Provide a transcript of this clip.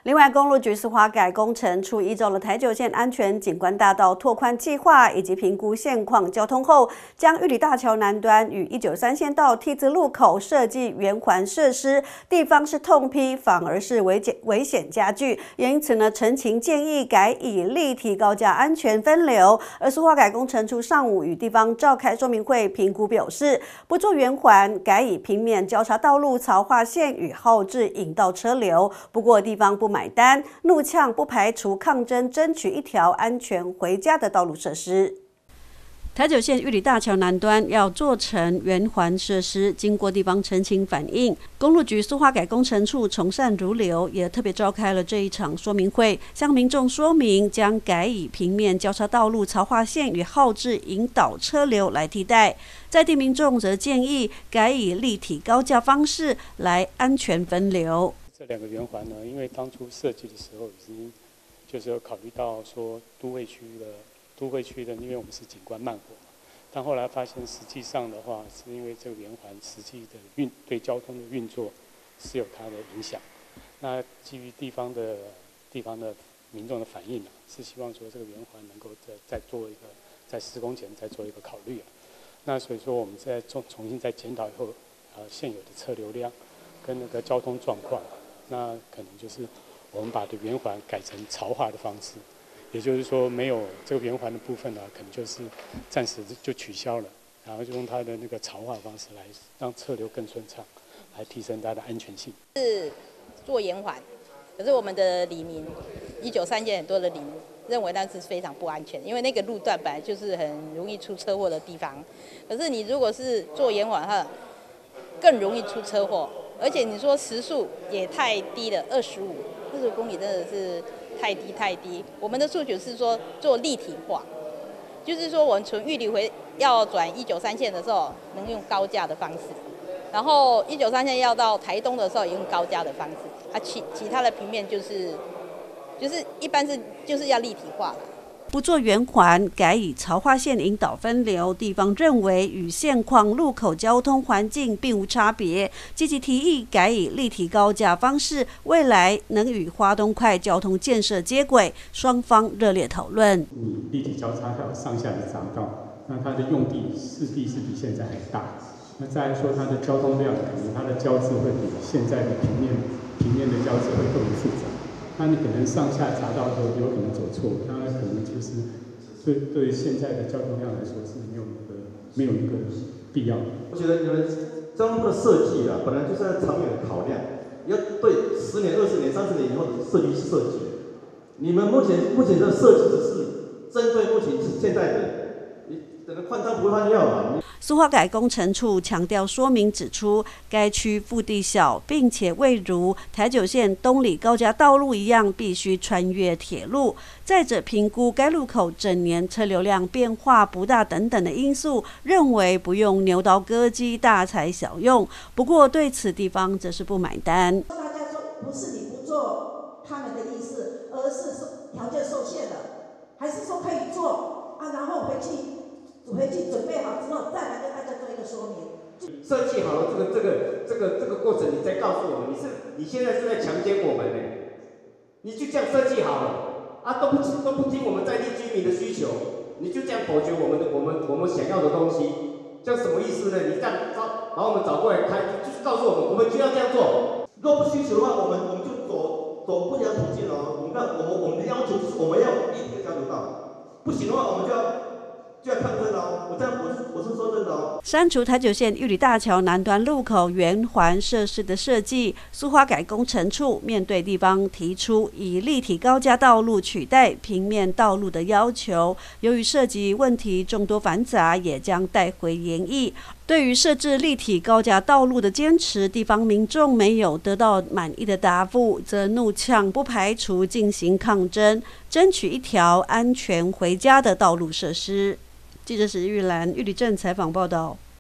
另外，公路局苏花改工程处依照了台九线安全景观大道拓宽计划以及评估现况交通后，将玉里大桥南端与193线道 T 字路口设计圆环设施，地方是痛批，反而是危险加剧。也因此呢，陈情建议改以立体高架安全分流。而苏花改工程处上午与地方召开说明会，评估表示，不做圆环，改以平面交叉道路槽化线与后置引道车流。不过地方不买单，怒呛不排除抗争，争取一条安全回家的道路设施。台九线玉里大桥南端要做成圆环设施，经过地方陈情反映，公路局苏花改工程处从善如流，也特别召开了这一场说明会，向民众说明将改以平面交叉道路槽化线与后置引导车流来替代。在地民众则建议改以立体高架方式来安全分流。 这两个圆环呢，因为当初设计的时候已经就是有考虑到说都会区的，因为我们是景观慢活嘛，但后来发现实际上的话，是因为这个圆环实际的对交通的运作是有它的影响。那基于地方的民众的反应是希望说这个圆环能够再做一个在施工前再做一个考虑那所以说我们在重新再检讨以后，现有的车流量跟那个交通状况。那可能就是我们把这圆环改成槽化的方式，也就是说没有这个圆环的部分可能就是暂时就取消了，然后就用它的那个槽化方式来让车流更顺畅，来提升它的安全性。 是做圆环，可是我们的里民193线很多的里民认为那是非常不安全，因为那个路段本来就是很容易出车祸的地方。可是你如果是做圆环哈，更容易出车祸。而且你说时速也太低了，25公里真的是太低。我们的诉求是说做立体化，就是说我们从玉里要转193线的时候，能用高架的方式，然后193线要到台东的时候，也用高架的方式。其他的平面就是一般就是要立体化了。 不做圆环，改以槽化线引导分流，地方认为与现况路口交通环境并无差别，积极提议改以立体高架方式，未来能与花东快交通建设接轨，双方热烈讨论。 你立体交叉还有上下的匝道，那它的用地势必是比现在还大。那再来说它的交通量，可能它的交织会比现在的平面的交织会更复杂。那你可能上下匝道都有可能走错，那可能就是对现在的交通量来说是没有一个必要的。 我觉得你们交通部的设计本来就是要长远的考量，要对10年、20年、30年以后的设计是设计。你们目前的设计只是针对目前现在的，你整个换汤不换药嘛。 苏花改工程处强调说明指出，该区腹地小，并且未如台九线东里高架道路一样必须穿越铁路。再者，评估该路口整年车流量变化不大等等的因素，认为不用牛刀割鸡大材小用。不过对此地方则是不买单。 大家说不是你不做他们的意思，而是条件受限的，还是说可以做然后回去准备好之后再来跟大家做一个说明。 设计好了这个过程，你再告诉我们，你现在是在强奸我们呢？你就这样设计好了都不听我们在地居民的需求，你就这样否决我们想要的东西，这样什么意思呢？你这样把我们找过来开，就是告诉我们就要这样做。若不需求的话，我们就走不良途径你看我们的要求就是我们要立体的交流道，不行的话我们就要抗争我是说真的删除台九线玉里大桥南端路口圆环设施的设计，苏花改工程处面对地方提出以立体高架道路取代平面道路的要求，由于涉及问题众多繁杂，也将带回研议。对于设置立体高架道路的坚持，地方民众没有得到满意的答复，则怒呛不排除进行抗争，争取一条安全回家的道路设施。记者史玉兰、玉里镇采访报道。